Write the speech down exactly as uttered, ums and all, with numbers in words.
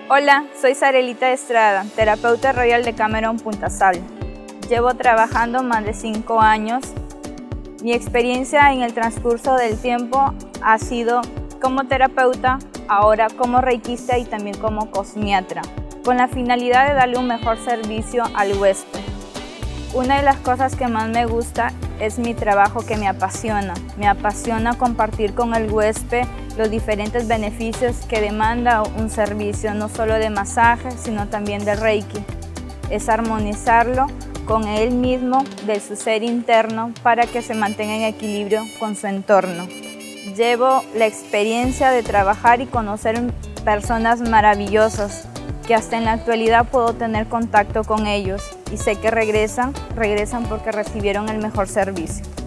Hola, soy Sarelita Estrada, terapeuta royal de Cameron Punta Sal. Llevo trabajando más de cinco años. Mi experiencia en el transcurso del tiempo ha sido como terapeuta, ahora como reikista y también como cosmiatra, con la finalidad de darle un mejor servicio al huésped. Una de las cosas que más me gusta es mi trabajo, que me apasiona. Me apasiona compartir con el huésped los diferentes beneficios que demanda un servicio, no solo de masaje, sino también de Reiki. Es armonizarlo con él mismo, de su ser interno, para que se mantenga en equilibrio con su entorno. Llevo la experiencia de trabajar y conocer personas maravillosas, que hasta en la actualidad puedo tener contacto con ellos y sé que regresan, regresan porque recibieron el mejor servicio.